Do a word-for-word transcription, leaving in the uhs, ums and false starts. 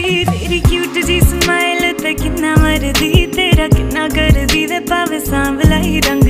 तेरी क्यूट जी स्माइल ते किन्ना मरदी तेरा किन्ना करदी वे पावे सांवला ही रंग